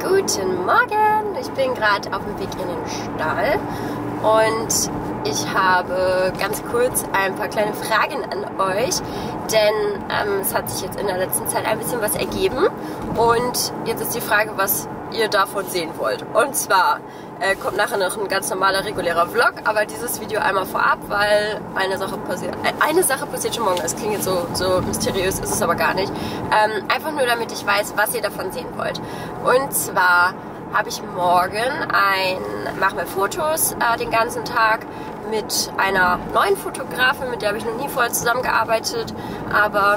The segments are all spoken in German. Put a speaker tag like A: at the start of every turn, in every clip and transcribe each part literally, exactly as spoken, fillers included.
A: Guten Morgen! Ich bin gerade auf dem Weg in den Stall und ich habe ganz kurz ein paar kleine Fragen an euch, denn ähm, es hat sich jetzt in der letzten Zeit ein bisschen was ergeben und jetzt ist die Frage, was ihr davon sehen wollt. Und zwar äh, kommt nachher noch ein ganz normaler, regulärer Vlog, aber dieses Video einmal vorab, weil eine Sache passiert, eine Sache passiert schon morgen. Es klingt jetzt so, so mysteriös, ist es aber gar nicht. Ähm, einfach nur, damit ich weiß, was ihr davon sehen wollt. Und zwar habe ich morgen ein, machen wir Fotos äh, den ganzen Tag mit einer neuen Fotografin, mit der habe ich noch nie vorher zusammengearbeitet, aber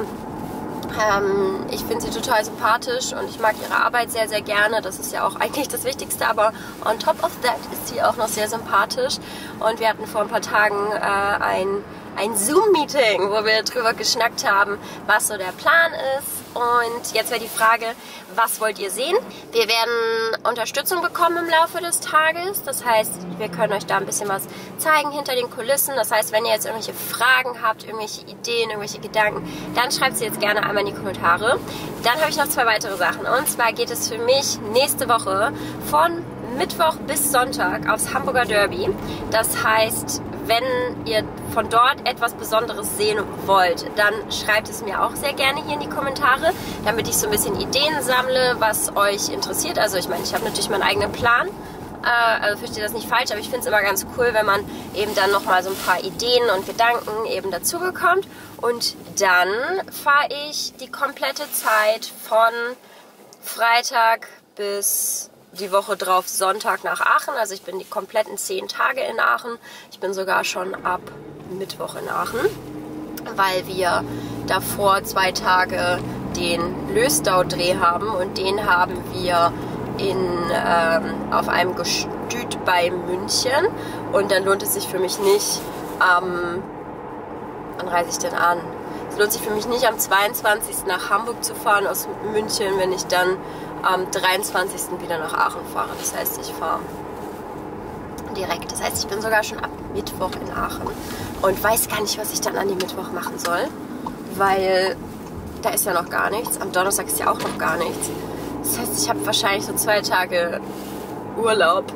A: ähm, ich finde sie total sympathisch und ich mag ihre Arbeit sehr, sehr gerne. Das ist ja auch eigentlich das Wichtigste, aber on top of that ist sie auch noch sehr sympathisch und wir hatten vor ein paar Tagen äh, ein, ein Zoom-Meeting, wo wir drüber geschnackt haben, was so der Plan ist. Und jetzt wäre die Frage, was wollt ihr sehen? Wir werden Unterstützung bekommen im Laufe des Tages. Das heißt, wir können euch da ein bisschen was zeigen hinter den Kulissen. Das heißt, wenn ihr jetzt irgendwelche Fragen habt, irgendwelche Ideen, irgendwelche Gedanken, dann schreibt sie jetzt gerne einmal in die Kommentare. Dann habe ich noch zwei weitere Sachen. Und zwar geht es für mich nächste Woche von Mittwoch bis Sonntag aufs Hamburger Derby. Das heißt, wenn ihr von dort etwas Besonderes sehen wollt, dann schreibt es mir auch sehr gerne hier in die Kommentare, damit ich so ein bisschen Ideen sammle, was euch interessiert. Also ich meine, ich habe natürlich meinen eigenen Plan, äh, also verstehe das nicht falsch, aber ich finde es immer ganz cool, wenn man eben dann nochmal so ein paar Ideen und Gedanken eben dazu bekommt. Und dann fahre ich die komplette Zeit von Freitag bis die Woche drauf Sonntag nach Aachen. Also ich bin die kompletten zehn Tage in Aachen. Ich bin sogar schon ab Mittwoch in Aachen, weil wir davor zwei Tage den Löstau-Dreh haben und den haben wir in, ähm, auf einem Gestüt bei München und dann lohnt es sich für mich nicht, ähm, wann reise ich denn an? Es lohnt sich für mich nicht, am zweiundzwanzigsten nach Hamburg zu fahren aus München, wenn ich dann am dreiundzwanzigsten wieder nach Aachen fahre. Das heißt, ich fahre direkt. Das heißt, ich bin sogar schon ab Mittwoch in Aachen und weiß gar nicht, was ich dann an dem Mittwoch machen soll, weil da ist ja noch gar nichts. Am Donnerstag ist ja auch noch gar nichts. Das heißt, ich habe wahrscheinlich so zwei Tage Urlaub.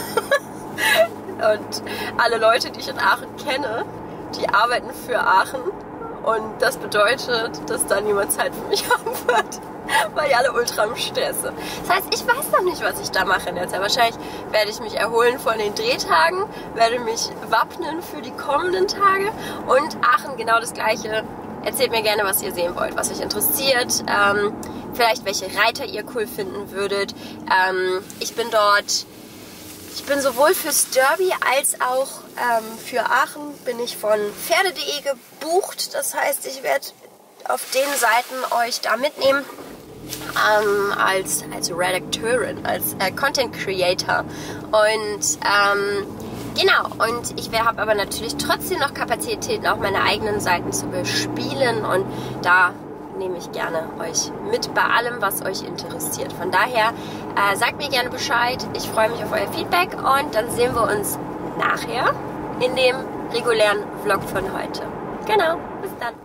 A: Und alle Leute, die ich in Aachen kenne, die arbeiten für Aachen. Und das bedeutet, dass da niemand Zeit für mich haben wird, weil die alle ultra am Stress sind. Das heißt, ich weiß noch nicht, was ich da mache jetzt. Wahrscheinlich werde ich mich erholen von den Drehtagen, werde mich wappnen für die kommenden Tage. Und Aachen genau das Gleiche. Erzählt mir gerne, was ihr sehen wollt, was euch interessiert. Ähm, vielleicht welche Reiter ihr cool finden würdet. Ähm, ich bin dort... Ich bin sowohl fürs Derby als auch ähm, für Aachen bin ich von pferde punkt de gebucht. Das heißt, ich werde auf den Seiten euch da mitnehmen ähm, als, als Redakteurin, als äh, Content Creator. Und ähm, genau, und ich habe aber natürlich trotzdem noch Kapazitäten, auch meine eigenen Seiten zu bespielen und da nehme ich gerne euch mit bei allem, was euch interessiert. Von daher äh, sagt mir gerne Bescheid. Ich freue mich auf euer Feedback und dann sehen wir uns nachher in dem regulären Vlog von heute. Genau, bis dann.